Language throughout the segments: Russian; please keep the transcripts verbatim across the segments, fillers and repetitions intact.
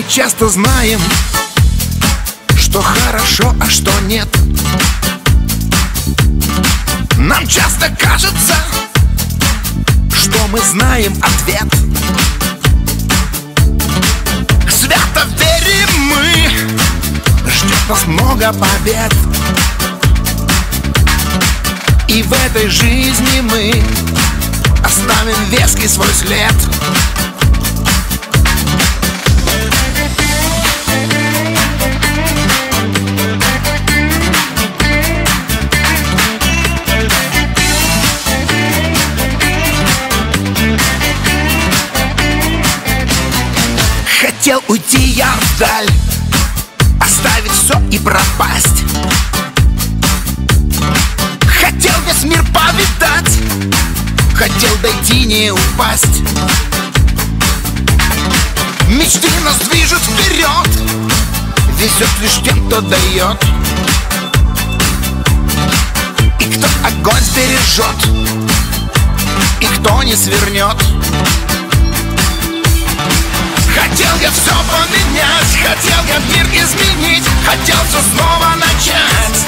часто знаем, что хорошо, а что нет. Нам часто кажется, что мы знаем ответ. Свято верим мы, ждет нас много побед. И в этой жизни мы оставим веский свой след. Хотел уйти я вдаль, оставить все и пропасть. Хотел весь мир повидать, хотел дойти, не упасть. Мечты нас движут вперед, везет лишь тем, кто дает. И кто огонь сбережет, и кто не свернет. Хотел я все поменять, хотел я мир изменить, хотел все снова начать.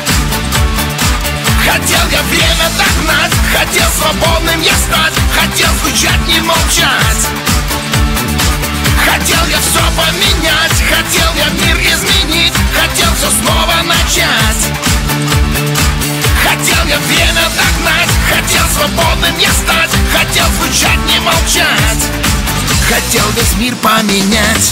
Хотел я время догнать, хотел свободным я стать, хотел звучать, не молчать. Хотел я все поменять, хотел я мир изменить, хотел все снова начать. Хотел я время догнать, хотел свободным я стать, хотел звучать, не молчать. Хотел весь мир поменять.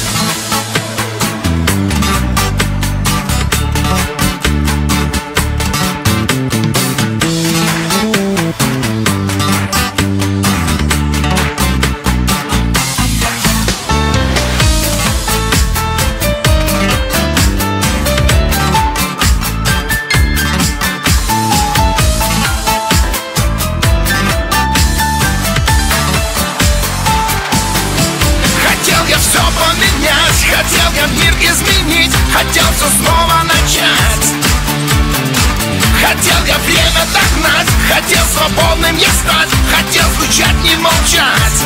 Хотел я мир изменить, хотел все снова начать. Хотел я время догнать, хотел свободным я стать, хотел звучать, не молчать.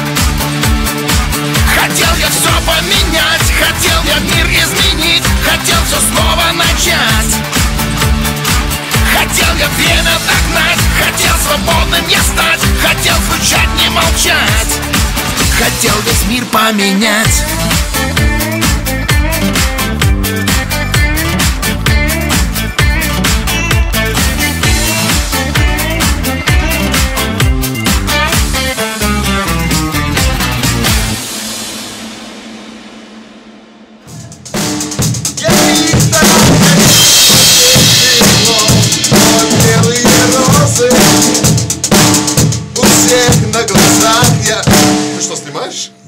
Хотел я все поменять, хотел я мир изменить, хотел все снова начать. Хотел я время догнать, хотел свободным я стать, хотел звучать, не молчать. Хотел весь мир поменять. У всех на глазах я... Ты что, снимаешь?